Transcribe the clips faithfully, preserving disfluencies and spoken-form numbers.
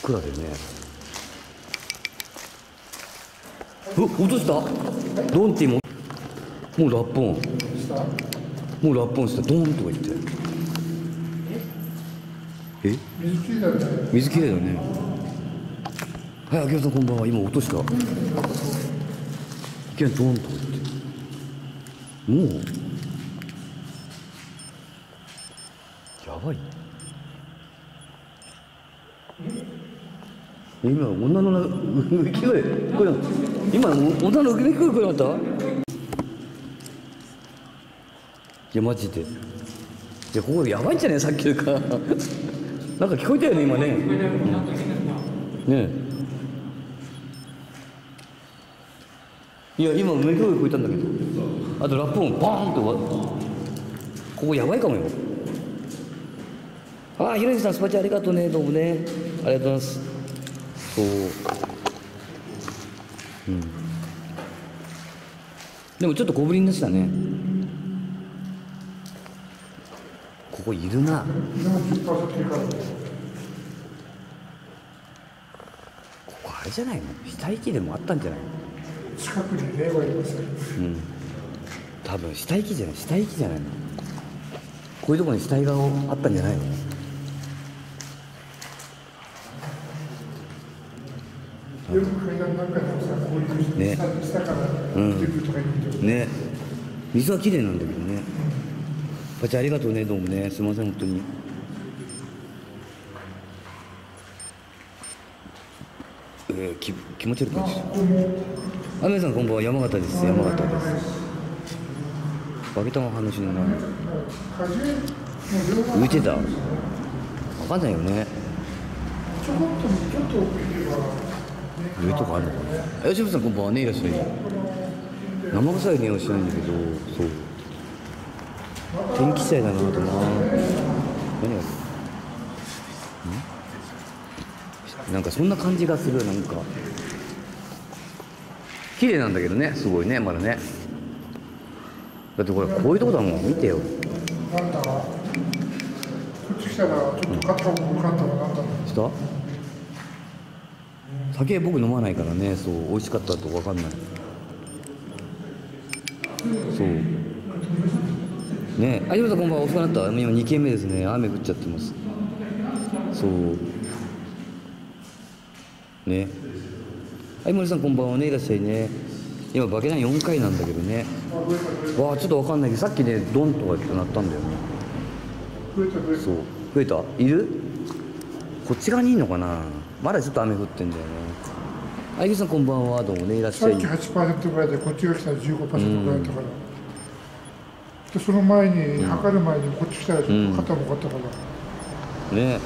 暗だよね。うっ、落とした。ドンって今もうラッポン、もうラッポンした。ドンとか言って、え、 水きれいだよね。 水きれいだね。はい、あきらさんこんばんは。今落とした。いきなりドンとか言って、もうやばい。今女の鳴き声、これ今女の鳴き声聞こえなかった？いやマジで、いやここやばいんじゃねえ、さっきからなんか聞こえたよね今ね。うん、ねえ、いや今鳴き声聞こえたんだけど、あとラップ音バーンと、ここやばいかもよ。ああ、ひろゆきさんスパチャありがとうね。どうもね、ありがとうございます。そう、うん、でもちょっと小ぶりになってたね。ここいるな。ここあれじゃないの、死体遺棄でもあったんじゃないの。 近くに霊はいますよ。 うん、多分死体遺棄じゃない、死体遺棄じゃないの。こういうところに死体があったんじゃないの。 よく階段なんかでもさ、こういうね、 下から来てるとか言うけど、 ね、水は綺麗なんだけどね。パチありがとうね、どうもね、すみません本当に。えー、気気持ち悪くないです。あ、皆さんこんばんは、山形です。山形です。バケタンは話のない。浮いてた。わかんないよね。 ちょこっとちょっと奥行けば。 上とかあるのかな。吉本さんこんばんはね、いらっしゃい。生臭い匂いはしないんだけど、そう。天気次第だなとな。何がん？なんかそんな感じがする。なんか綺麗なんだけどね、すごいね、まだね。だってこれこういうとこだもん、見てよ。 なんだ。こっち来たらちょっと肩を向かったらなんだろう。 した？酒僕飲まないからね、そう、美味しかったと分かんない。そうねえ、あ、ゆうさんこんばんは、遅くなった。今に軒目ですね。雨降っちゃってます。そうね、はい、森さんこんばんはね、いらっしゃいね。今バケナンよんかいなんだけどね。わあ、ちょっと分かんないけど、さっきねドンとかってなったんだよね。 増えた増えた。 そう、増えた。いる？こっち側にいんのかな。まだちょっと雨降ってんだよね。あゆうさんこんばんは、どうもね、いらっしゃい。 さっき はちパーセント ぐらいでこっちが来たら じゅうごパーセント ぐらいだったから、でその前に、測る前にこっち来たらちょっと肩もかったから、 ねえ、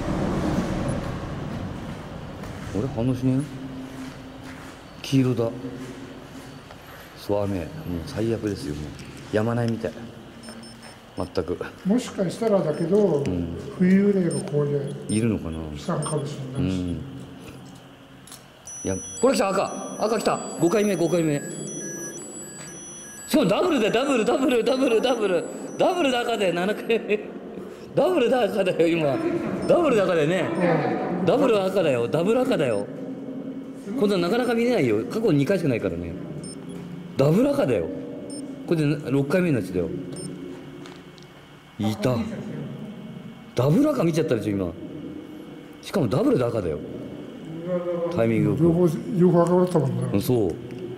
俺反応しねえよ。黄色だ。そう、雨もう最悪ですよ。もうやまないみたい、全く。 もしかしたらだけど、うん、冬霊がここでいるのかな。 したんかもしれないし、うん、 いや、これ来た。赤赤来た。ごかいめごかいめ。しかもダブルでダブルダブルダブルダブルダブルで赤でななかいめ。ダブルで赤だよ今。ダブルで赤だよね、うん、ダブル赤だよ。ダブル赤だよ。こんななかなか見れないよ。過去にかいしかないからね。ダブル赤だよ。これでろっかいめのやつだよ。いた。ダブル赤見ちゃったでしょ今。しかもダブルで赤だよ。タイミングよく両方両方赤だったもんな。 そう、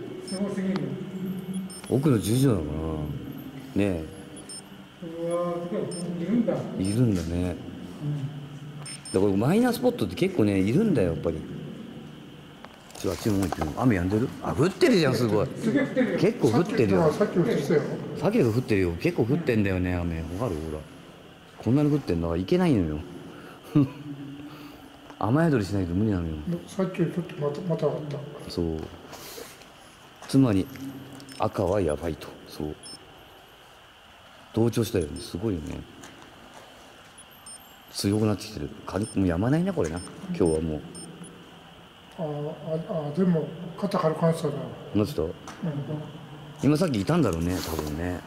奥の十字路なのかな。ねえ、いるんだね。だからマイナースポットって結構ねいるんだよやっぱり。ちょっとあっちの方行っても雨止んでる。あ、降ってるじゃん、すごい。結構降ってるよ。 さっき降ってたよ。 さっきが降ってるよ。結構降ってんだよね雨。わかる？ほらこんなに降ってんだから行けないのよ。雨宿りしないと無理なのよ。 さっきよりちょっとまたまた上がった。 そう、つまり赤はやばいと。そう同調したよね。すごいよね。強くなってきてる。軽くもうやまないねこれな。今日はもう。 ああ、あ、でも肩軽くなってたな。 なってた、うん、今さっきいたんだろうね多分ね、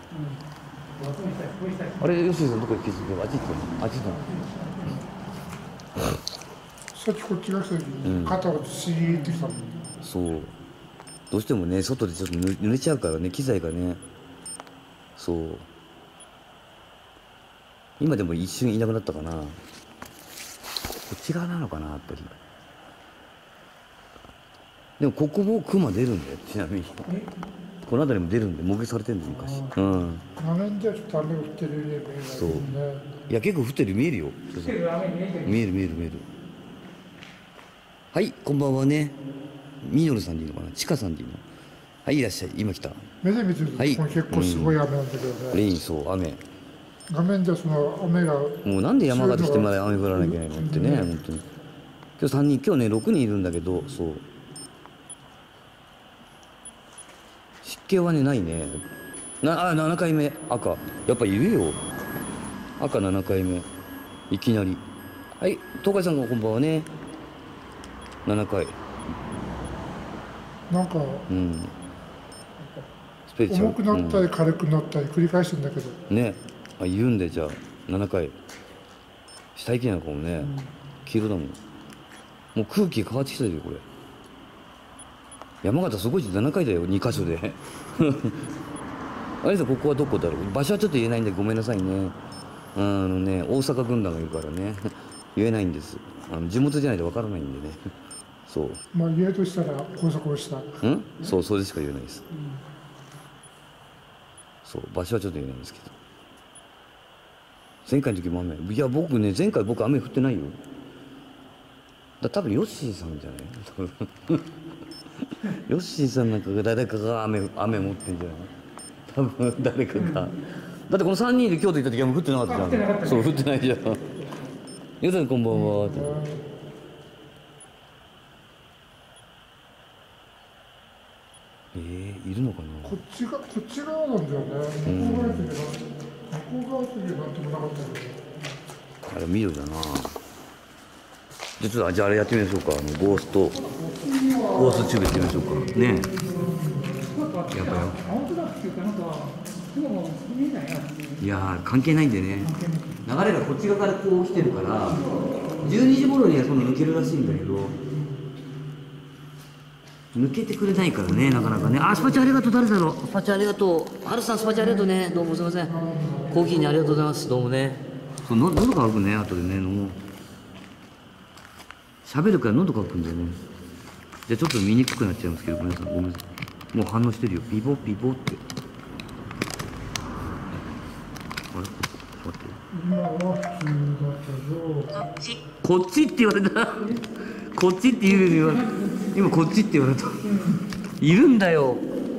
うん、あれ吉井さんどこ行ってあっち行ったの。あっち行ったの。 さっきこっちが来た時に肩をちぎってきたもん、 そうどうしてもね外でちょっとぬ濡れちゃうからね機材がね。そう今でも一瞬いなくなったかな。こっち側なのかなやっぱり。でもここもクマ出るんだよちなみに。この辺りも出るんで目撃されてるんだよ昔。うん。 画面ではちょっと雨降ってるように見えないけそうどね。 いや結構降ってる見えるよ。見える見える見える。はいこんばんはね。ミノルさんでいいのかなチカさんでいいの。はいいらっしゃい今来た。 目で見てると、 はいこれ結構すごい雨なんだけどね、 レインそう雨。 画面ではその雨がもうなんで山形来てまで雨降らなきゃいけないのってね、本当に。今日さんにん、今日ねろくにんいるんだけど、そう湿気はねないね。なあななかいめ赤やっぱいるよ。赤ななかいめいきなり。はい東海さんがこんばんはね。ななかい。 なんかうんスペリチュアル重くなったり軽くなったり繰り返してんだけど、 うん、ねあいるんでじゃあななかい下行きなのかもね、うん、黄色だもん。もう空気変わってきたよこれ。山形すごいななかいだよにかしょであれさんここはどこだろう。場所はちょっと言えないんでごめんなさいね。あのね大阪軍団がいるからね言えないんです。あの地元じゃないとわからないんでねそうまあ言えるとしたら高速をしたうんそうそれしか言えないです、うん、そう場所はちょっと言えないんですけど。前回の時も雨。いや僕ね前回僕雨降ってないよ。だ多分ヨッシーさんじゃない多分ヨッシーさんなんかが誰かが雨雨持ってんじゃない多分誰かが。だってこのさんにんで京都行った時はもう降ってなかったじゃん。そう降ってないじゃん。ヨさんこんばんは。えー、いるのかな。 こっちがこっち側なんだよね。向こう側の時は向こう側の時はなんともなかったけど。 あれ緑だな。じゃちょっとじゃああれやってみましょうか。あのゴーストゴーストチューブやってみましょうかね。やっぱよ。いやー関係ないんでね。流れがこっち側からこう来てるからじゅうにじ頃にはその抜けるらしいんだけど抜けてくれないからねなかなかね。あスパチャありがとう。誰だろう。スパチャありがとう。ハルさんスパチャありがとうね。どうもすいません。コーヒーにありがとうございます。どうもね。そうの喉乾くね後でね飲もう。喋るから喉乾くんだよね。じゃあちょっと見にくくなっちゃいますけどごめんなさいごめんなさい。もう反応してるよピボピボって。あれ待って今は普通だけどこっちって言われたこっちって言うよりは今こっちって言われたいるんだよ。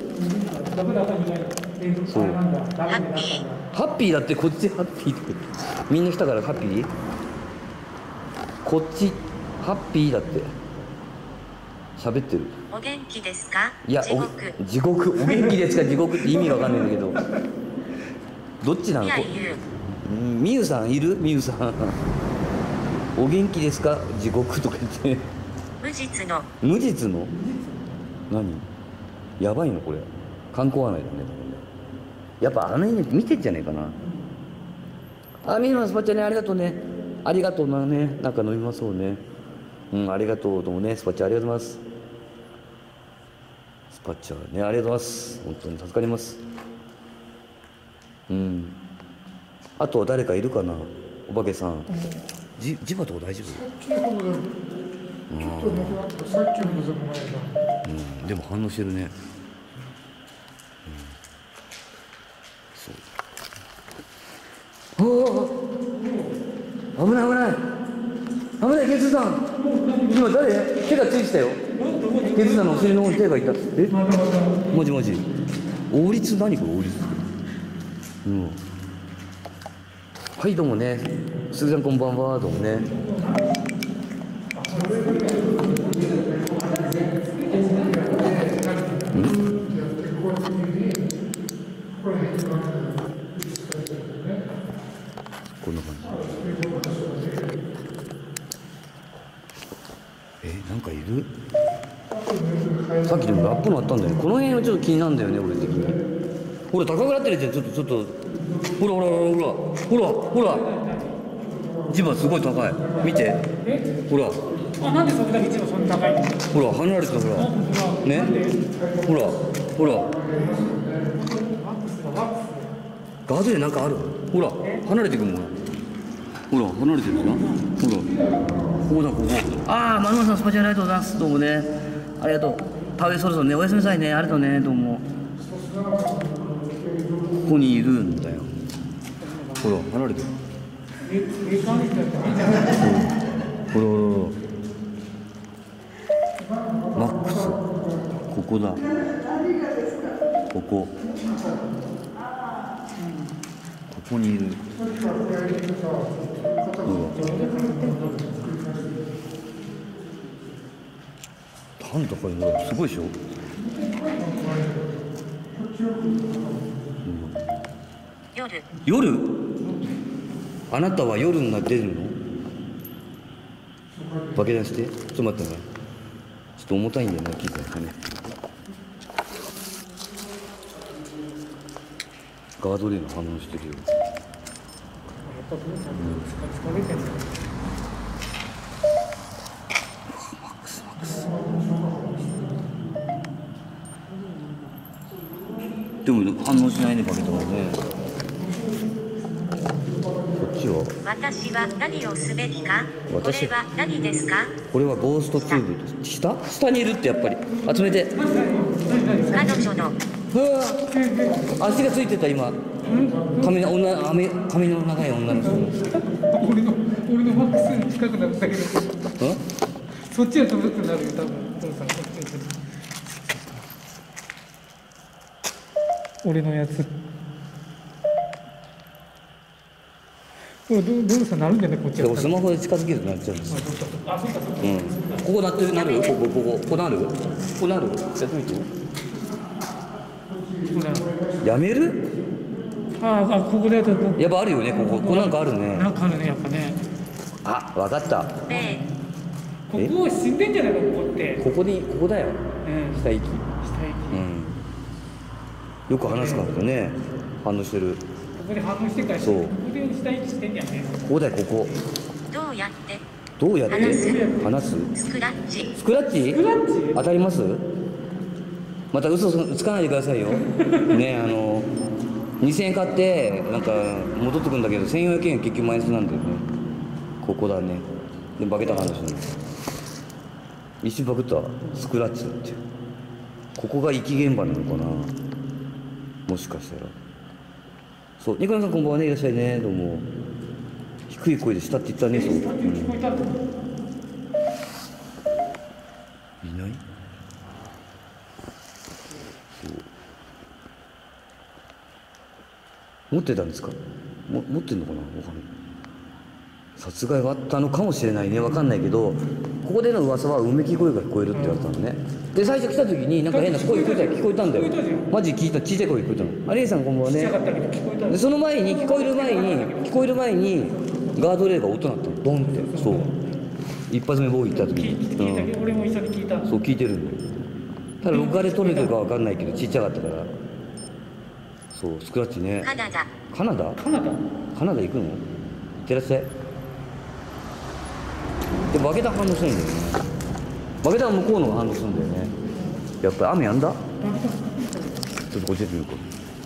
そうハッピーだってこっちハッピーってみんな来たからハッピーこっちハッピーだって喋ってる。 お元気ですか。 いや地獄お地獄お元気ですか地獄って意味がわかんないんだけどどっちなの。 いやいるみゆさんいるみゆさんお元気ですか地獄とか言って無実の無実の何やばいのこれ観光案内だねやっぱあの辺見てんじゃねえかな。あみゆさんスパチャねありがとうねありがとうなねなんか飲みましょうね。うんありがとうどうもねスパチャありがとうございます。スパチャねありがとうございます本当に助かります。うんあと誰かいるかなお化けさん。じジバとか大丈夫。 さっきほどでもちょっとなくなったさっきほどでもないな。 うんでも反応してるね。うん、そうおお危ない危ない危ないケツさん今誰手がついてたよ。ケツさんのお尻の方に手がいた。えマジマジ王立何これ王立うんはいどうもね鈴さんこんばんはどうもね。こんな感じ。えなんかいる。さっきでもラップのあったんだよ。この辺はちょっと気になるんだよね俺的に。ほら高くなってるじゃんちょっとちょっとほらほらほらほらほらほら磁場すごい高い見てほらあ、なんでそれだけ一番そんな高いんですか。 ほら離れてるほらねほらほらガードレールなんかあるほら離れてくもんほら離れてるじゃんほらここだここああマルマさんスパチャありがとうございますどうもねありがとう田植えそろそろねおやすみなさいねありがとうねどうもここにいるんだよほら離れてるほらほらほらマックスここだここここにいるなんだこれほらすごいでしょ、うん、 夜夜あなたは夜が出るの爆弾してちょっと待ってねちょっと重たいんだよな機材がねガードレール反応してるよ、うん、でも反応しないねバケットがねこっちは私は何をすべきかこ私れは何ですかこれはゴーストチューブです下下にいるってやっぱり集めて彼女のうわ足がついてた今髪の女髪髪の長い女の人俺の俺のマックスに近くなるんだけどうんそっちは飛ぶくなるよ多分トムさんこっちに俺のやつこれどどうさなるんじゃないこっちはでもスマホで近づけるとなっちゃうんですよあそうかそうかうんここなってるなるここここここなるここなるやってみてやめるああここでやったらやっぱあるよねここここなんかあるねなんかあるねやっぱねあわかった例ここ死んでんじゃないのここってここにここだようん下息下息うんよく話すからね反応してるここで反応してからそうここで下息してんやねここだよここどうやってどうやって話すスクラッチスクラッチスクラッチ当たりますまた嘘つかないでくださいよねあのにせんえん買ってなんか戻ってくんだけどせんよんひゃくえん結局マイナスなんだよねここだねでバケた話なの一瞬バグったスクラッチだってここが遺棄現場なのかなもしかしたらそうニコラさんこんばんはねいらっしゃいねどうも低い声で下って言ったねそう、うん、いない持ってたんですかも持ってんのかなわかんない殺害があったのかもしれないねわかんないけどここでの噂はうめき声が聞こえるって言われたのねで最初来た時になんか変な声聞こえた聞こえたんだよマジ聞いた小さい声聞こえたのあレイさんこんばんはねでその前に聞こえる前に聞こえる前にガードレールが音鳴ったのドンってそう一発目僕行った時に聞いたけど俺も一緒に聞いたそう聞いてるんだよただ録画で撮れてるかわかんないけどちっちゃかったからそうスクラッチねカナダカナダカナダカナダ行くの行ってらっしゃいでバケタン反応しないんだよねバケタンは向こうのが反応するんだよねやっぱり雨やんだちょっとこっちで見るか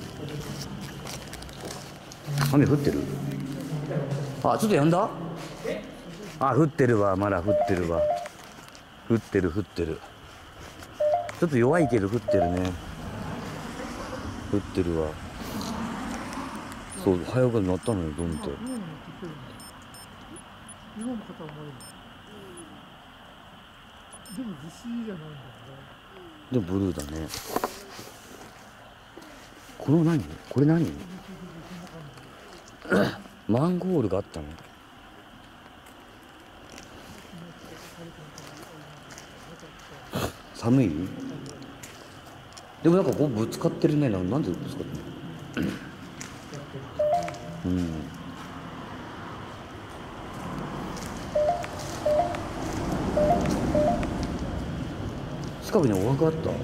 雨降ってるあちょっとやんだあ降ってるわまだ降ってるわ降ってる降ってるちょっと弱いけど降ってるね降ってるわそう早くなったのよドンって日本の方はもうでも地震じゃないんだよねでもブルーだねこの何これ何マンゴールがあったの寒いでもなんかこうぶつかってるねななんでぶつかってるのうん近くにお墓あった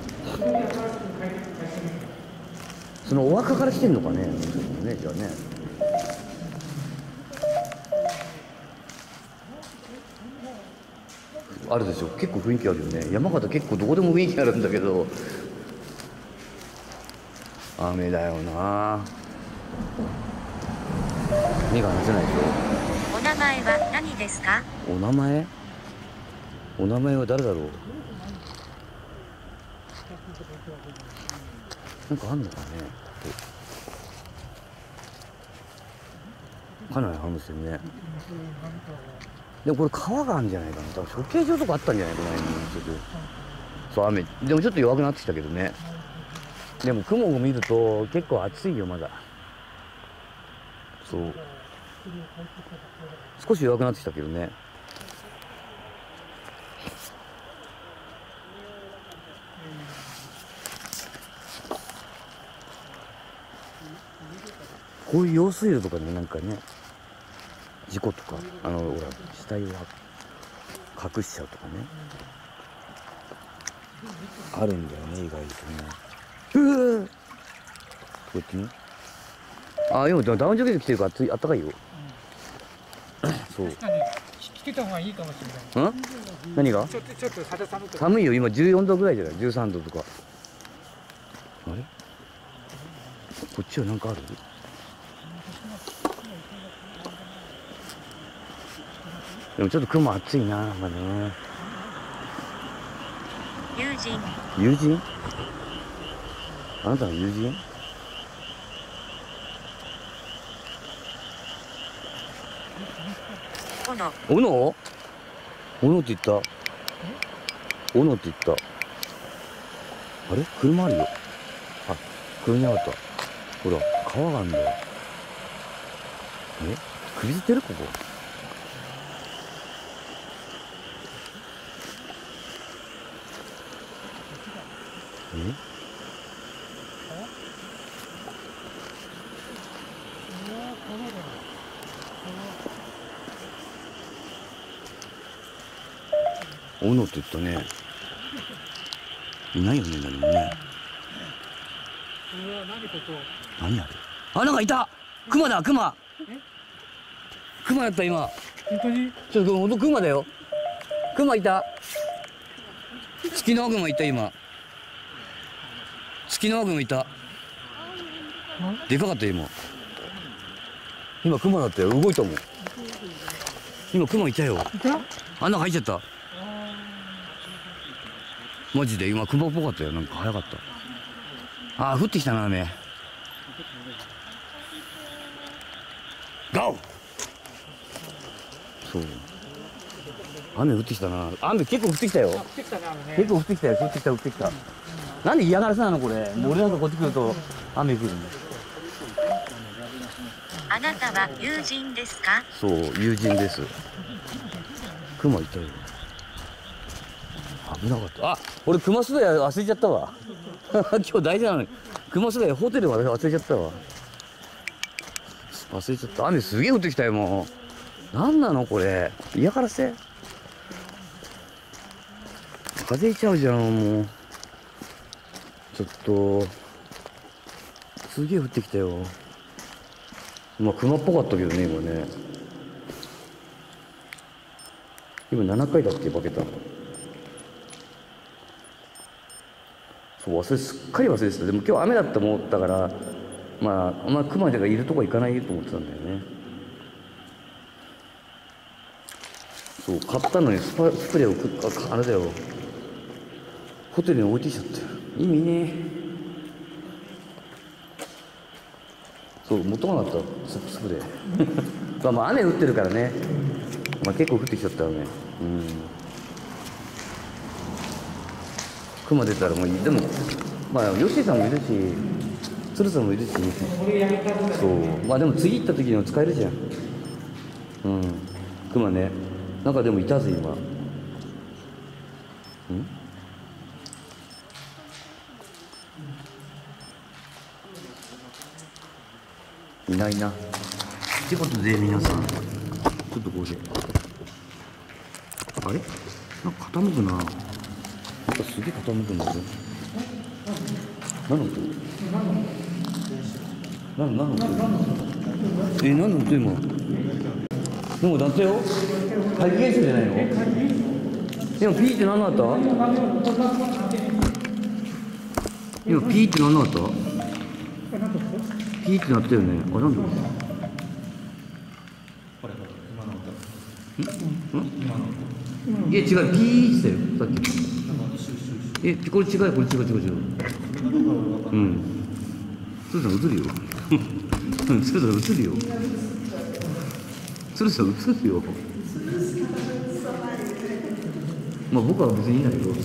そのお墓から来てんのかねねじゃあねあるでしょ。結構雰囲気あるよね。山形結構どこでも雰囲気あるんだけど、雨だよな。目が離せないでしお名前は何ですか？ ょ。お名前お名前は誰だろう。なんかあんのかね。かなり反応してるね。でもこれ川があるんじゃないかな。多分処刑場とかあったんじゃないかな、今ちょっと。そう、雨。でもちょっと弱くなってきたけどね。でも雲を見ると結構暑いよ、まだ。そう。少し弱くなってきたけどね。こういう用水路とかね、なんかね、事故とか、あの、ほら、死体を隠しちゃうとかね。あるんだよね、意外とね。うぅこうやってね。あ、今、ダウンジャケット着てるから暑い、あったかいよ。そう。 確かに着てた方がいいかもしれない。 ん何がちょっとちょっと肌寒く。 寒いよ、今じゅうよんどぐらいじゃない、じゅうさんどとか。あれこっちはなんかある？でもちょっと雲暑いな、なんかね。 友人。 友人？あなたの友人？ おの。 おの？おのって言った。おのって言った。あれ車あるよ。あ、車になかった。ほら、川があるんだよ。え首つってるここ。えおのって言ったね。いないよね、何もね。何あれ。あ、なんかいた。クマだ、クマ。クマだった今。 本当に？ ちょっとほんとクマだよ。クマいた。ツキノワグマいた今。ツキノワグマいた。でかかった今。今クマだったよ。動いたもん。今クマいたよ。 いた？ あん中入っちゃった。マジで今クマっぽかったよ。なんか早かった。あー降ってきたな雨。ガオ。そう。雨降ってきたな。雨結構降ってきたよ。 降ってきたね雨ね。 結構降ってきたよ。降ってきた降ってきた。なんで嫌がらせなのこれ。もう俺なんかこっち来ると雨降るんだ。 あなたは友人ですか？ そう友人です。クマいたよ。危なかった。あ、俺クマスダヤ忘れちゃったわ。今日大事なのにクマスダヤホテルまで忘れちゃったわ。忘れちゃった。雨すげえ降ってきたよもう。なんなのこれ。嫌がらせ。風邪ひいちゃうじゃんもう。ちょっとすげえ降ってきたよ。まあクマっぽかったけどね今ね。今ななかいだっけ化けた。そう忘れすっかり忘れてた。でも今日雨だった思ったからまあまあクマがいるとこ行かないと思ってたんだよね。そう買ったのにスパスプレーをくああれだよホテルに置いてきちゃったよ。意味ねえ。そう持ってこなかったススプレーまあまあ雨降ってるからね。まあ結構降ってきちゃったよね。うんクマ出たらもういい。でもまあヨッシーさんもいるし鶴さんもいるしそうまあでも次行った時には使えるじゃん。うんクマね。なんかでもいたぜ今。んいないな。ってことで皆さんちょっとこうであれなんか傾くな。なんかすげえ傾くんだぞ。何の音？何何の音？え何の音今？でもだってよ。怪奇現象じゃないの？ 今ピーって何だった今ピーって何だったピーってなったよね。あ、なんだんんいや違う、ピーって言ったよ、さっき。え、これ違うよ、これ違う違う違う。うん。鶴さん映るよ。鶴さん映るよ。鶴さん映るよ。まあ僕は別にいいんだけど。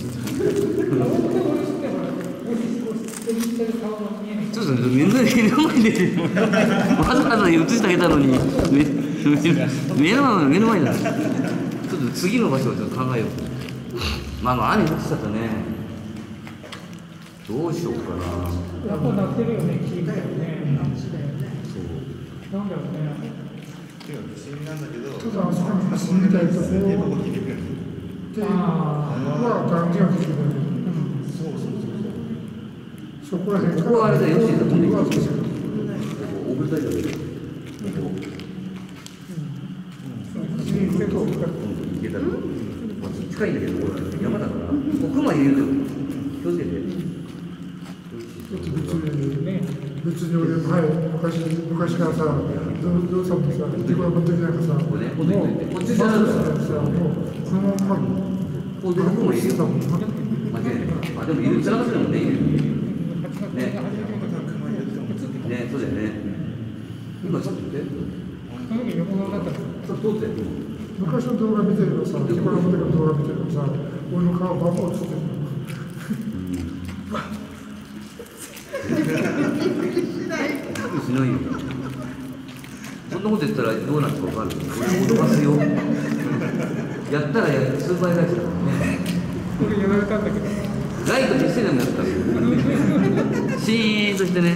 鶴さん目の前でわざわざ映してあげたのに目目の前目の前だ。ちょっと次の場所をちょっと考えよう。まあまあ雨降ってたとね。どうしようかな。 やっぱなってるよね、聞いたよね。 そう。 なんだろうね。 ちょっとあそこに住みたいところで、は断言はできるんだけど、そこら辺から、 ここはあれだよ、吉田さん、飛んできて。 うんおぶり大丈夫。行けたら。近いんだけど、山だから、奥まで入れると気をつけて。 別に別に俺前昔昔からさ、ゾウさんとさ、自分の時なんかさ、もうこれね、こっちじゃなマスくて。 クさ、もうそのままこういうとこも入れよう。間違いない。あ、でも入れちゃうもんね、入れる。ね。ね、そうだよね。今ちょっと見て。 その時横側だったら、 ちょっと通って。 昔の動画見てるのさ、自分の時の動画見てるのさ、俺の顔バンバン映ってるの。 しないよ。そんなこと言ったらどうなるか分かる。俺脅かすよ。やったら数倍返すからね。 俺やられたんだけど。 ライト消してでもやったらシーンとしてね。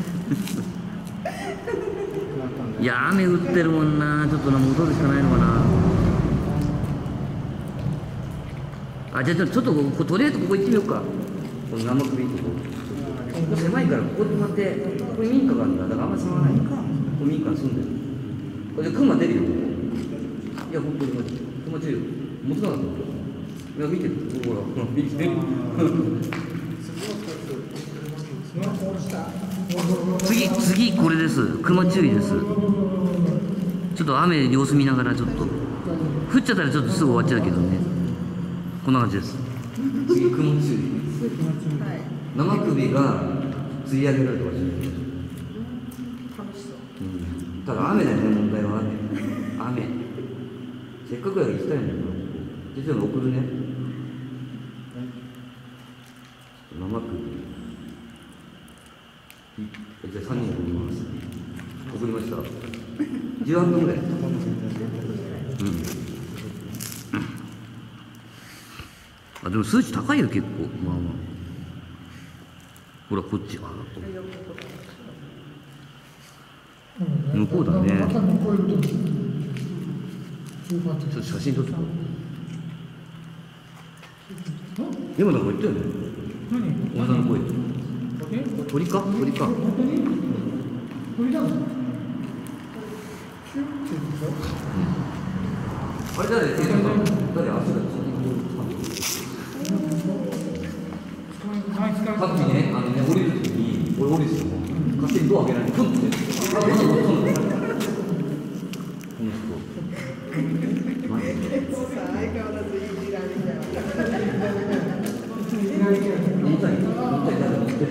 いや雨降ってるもんな。ちょっとな戻るしかないのかな。あ、じゃあちょっとこことりあえずここ行ってみようか。この生首のとこ。ここ狭いからここに止まって、ここに民家があるんだ。だからあんまり触らない。ここ民家に住んでる。これで熊出るよ。いや、本当にマジで。熊注意よ。持つなかった。いや、見てる。ほら、見てる。次、次、これです。熊注意です。ちょっと雨様子見ながらちょっと。降っちゃったらちょっとすぐ終わっちゃうけどね。こんな感じです。次、熊注意。生首が釣り上げられた場所、うん、ただ雨だよね、問題は雨。雨。せっかくやから行きたいんだよな。実は送るね。生首。じゃあさんにん送ります。送りました。じゅうはんぷんぐらい。うん。あ、でも数値高いよ、結構。まあまあ。ほら、こっち。あ、向こうだね。 また向こう行くと、 ちょっと写真撮ってこう。今なんか言ったよね。 何？ 女の声。 え？ 鳥か？鳥か。 本当に？鳥だの？ あれ誰？誰？誰？あ、そうだ。さっきね、あのね、降りるときに、俺降りてても、勝手にドア開けないで、ふんって、あ、まだ乗ったの。この人。マジで。乗ったり、乗ったり、誰乗ってる。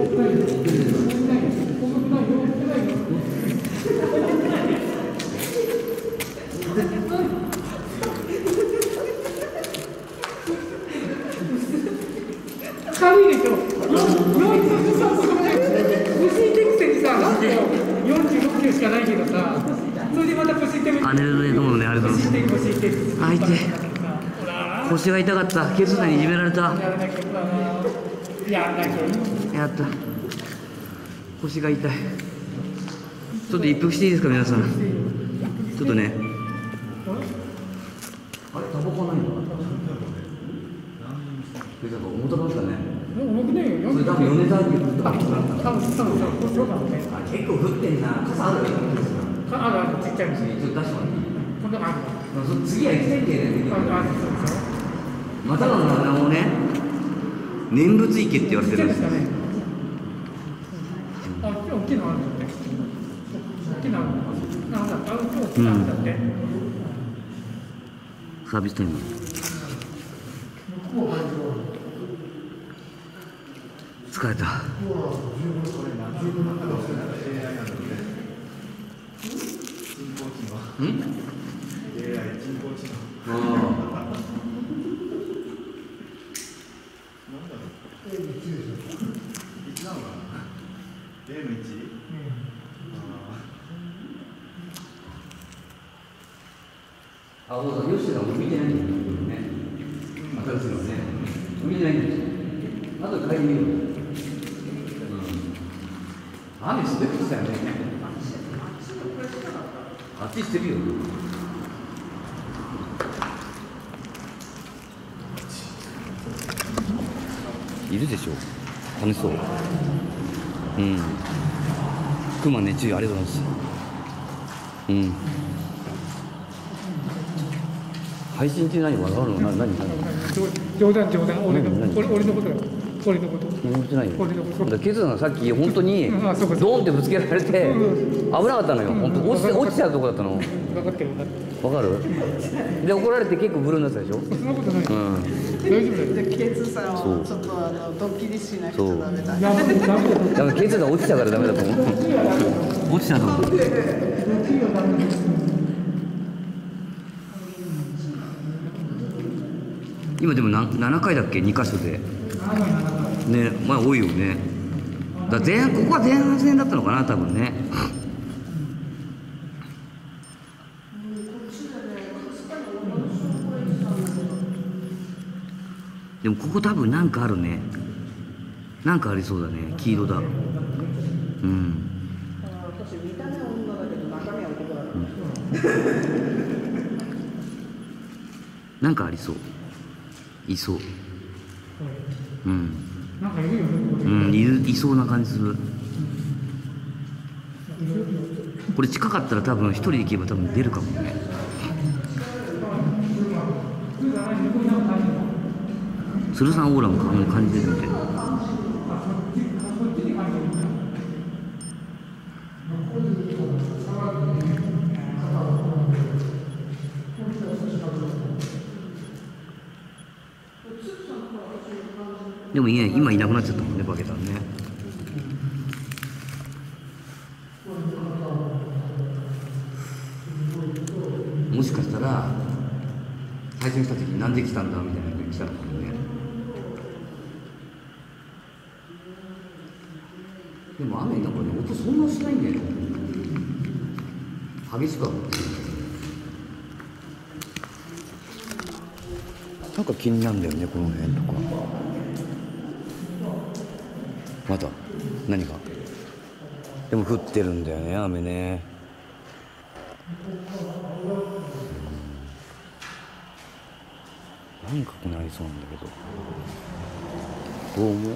軽いでしょ。よんじゅうさんとかね。腰適正にさ、よんじゅうろっキロしかないけどさ、それでまた腰ってあ、寝るね、どうもね、ありがとうございます。 腰ってあ、痛い。腰が痛かった。ケツさんにいじめられた。 やらなきゃやらなきゃやった。腰が痛い。ちょっと一服していいですか、皆さん。ちょっとね。あれ、タバコないのかな。重たかったね。 重くねえよ。 それ多分米沢牛とか。 多分多分多分そうだね。 結構降ってんな。傘あるよ。 あるあるちっちゃいの。 ちょっと出してもらっていい？ こんなのあるの。 次は行きたいんだよね。 あるあるそうでしょ。 またの名もね念仏池って言われてるんですよ。 あ、大きいのあるんだって。大きいのあるんだ。なんだ、あ、今日大きいのあるんだって。 サービスタイム。疲れた。うん？ああ。あ、そうだ、ヨシが見てないんだよね。新しいのね。見てないんですよ。あとで帰り見る。うん。雨してるんだよね。あっちしてるよ。いるでしょ。楽しそう。うん。クマね、注意ありがとうございます。うん。配信中何わかるの？何何何？ 冗談冗談、俺の俺俺のことだよ。俺のこと。 何もしてないよ。 俺のこと。 だケツさんがさっき本当にドうんあそうかーンってぶつけられて危なかったのよ。本当落ちて落ちちゃうとこだったの。 分かってる分かってる。 わかる？で怒られて結構ブルーになってたでしょ？ そんなことない。 うん。 大丈夫だよ。 でケツさんをちょっとあのドッキリしなくちゃダメだ。 ダメダメだ。 だからケツが落ちちゃうからダメだと思う。落ちちゃうと思う。今でもなななかいだっけ？にか所でね、まあ多いよね。だ前半ここは前半戦だったのかな多分ね。でもここ多分なんかあるね。なんかありそうだね。黄色だ。うん。 私見た目は女だけど中身は男だから。 なんかありそう。いそう。うん。 なんかいるよね。 うん、いる、いそうな感じする。これ近かったら多分一人で行けば多分出るかもね。鶴さんオーラも感じてるみたいな。でもいいね、今いなくなっちゃったもんね、バケタンね。もしかしたら最初に来た時になんで来たんだみたいなのが来たのかもね。でも雨なんかね、音そんなしないんだよね。激しくはなってる。なんか気になるんだよね、この辺とか。また何が？でも降ってるんだよね、雨ね。うん、なんかここにありそうなんだけど。どう思う？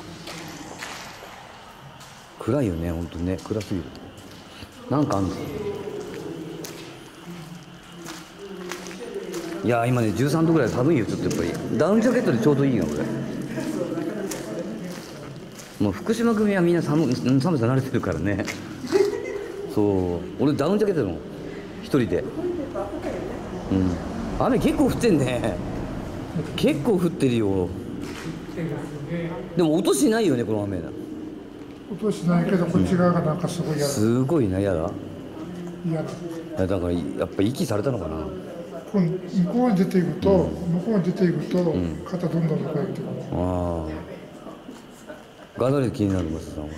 暗いよね、ほんとね、暗すぎる。なんかあんの？いや今ねじゅうさんどぐらい寒いよ。ちょっとやっぱりダウンジャケットでちょうどいいよこれ。もう福島組はみんな 寒, 寒さ慣れてるからね。そう俺ダウンジャケットの一人で。うん雨結構降ってんね。結構降ってるよ。でも音しないよねこの雨。 音しないけどこっち側がなんかすごい嫌だ。 すごいな、嫌だ。 嫌だ。 だからやっぱ息されたのかな。 こ向こうに出ていくと、うん、向こうに出ていくと、うん、肩どんどん深いっていう。ああ。ガードレール気になるマスさんは。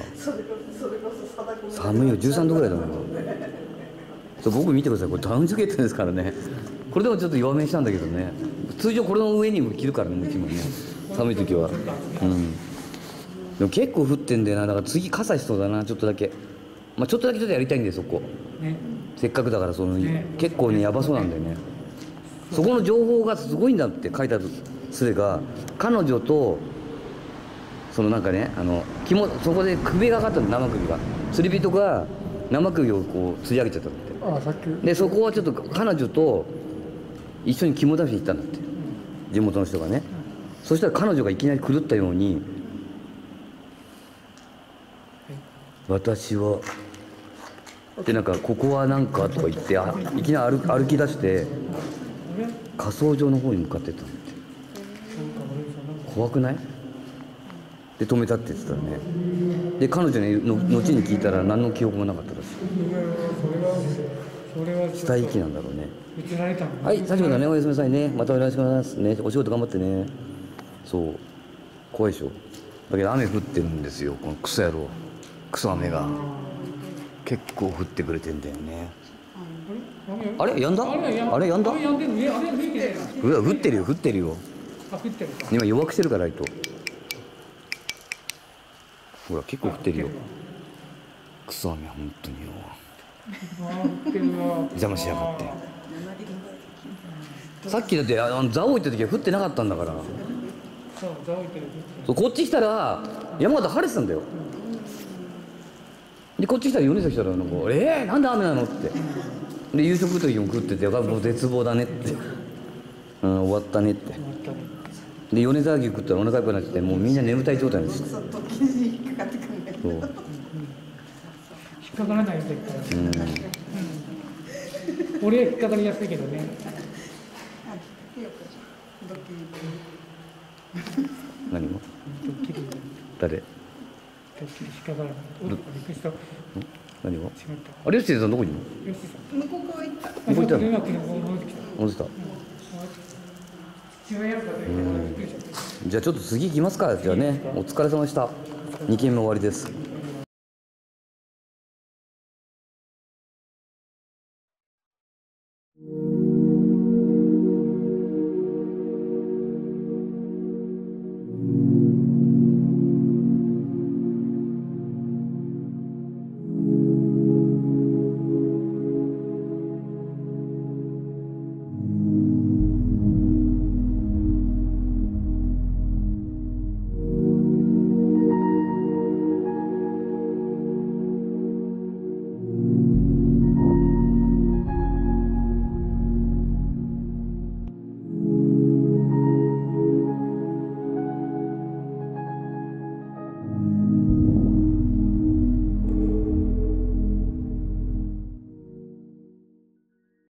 寒いよ、じゅうさんどぐらいだもん。そう僕見てください、これダウンジャケットですからね。これでもちょっと弱めにしたんだけどね。通常これの上にも着るからね、もちろんね。寒い時は。うん。でも結構降ってんだよな。だから次傘しそうだな、ちょっとだけ。まあちょっとだけちょっとやりたいんだよそこ。ね、せっかくだからその、ね、結構ねやばそうなんだよね。そこの情報がすごいんだって書いてあるすれが彼女とそのなんかねあの肝そこで首がかかったの生首が釣り人が生首をこう釣り上げちゃったんだって。ああさっきでそこはちょっと彼女と一緒に肝試しに行ったんだって。 地元の人がね、そしたら彼女がいきなり狂ったように「私は」でなんか「ここはなんか」とか言ってあいきなり 歩, 歩き出して火葬場の方に向かってったんだって。怖くない？で止めたって言ってたね。で彼女にの後に聞いたら何の記憶もなかったらしい。 それは死体遺棄なんだろうね。 移られたの。 はい、幸子さんね、おやすみなさいね。またお願いしますね。お仕事頑張ってね。そう怖いでしょ。だけど雨降ってるんですよ、このクソ野郎。クソ雨が結構降ってくれてんだよね。あれやんだ？あれやんだ？ あれやんでるの？え、あれ見てないな。 うわ降ってるよ降ってるよ。 あ、降ってるか。 今弱くしてるからライト。ほら結構降ってるよ。クソ雨本当によ。 あ、降ってるわ。 邪魔しやがって。さっきだってあのザオ行った時は降ってなかったんだから。 そう、ざわいてる。 そうこっち来たら山形晴れてたんだよ。でこっち来たら米崎来たらなんか「えー、なんで雨なの?」ってで夕食の時も食ってて「もう絶望だね」って「うん、終わったね」ってで米沢牛食ったらお腹いっぱいになっててもうみんな眠たい状態なんですよ。 そう時に引っかかってくるんだよ。 そう引っかからない絶対。 うん俺は引っかかりやすいけどね。 何もドッキリ、 誰ドッキリ引っかからない。おっと、びっくりした。違っ何もた。 あれよしさんどこにいるの？ よしさん。 向こう側行った。 どこ行ったの？ 連絡に戻ってきた。 戻した父親やるからね、びっくりしちゃった。 じゃあちょっと次行きますか。じゃあねお疲れ様でした。にけんめ終わりです。